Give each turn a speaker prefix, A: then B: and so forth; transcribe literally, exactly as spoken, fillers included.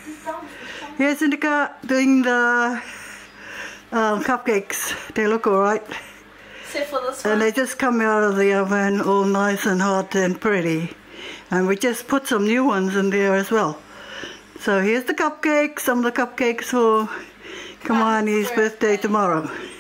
A: Here's Indica doing the um, cupcakes. They look alright.
B: Except for this one.
A: And they just come out of the oven all nice and hot and pretty. And we just put some new ones in there as well. So here's the cupcakes, some of the cupcakes for Kamani's birthday tomorrow.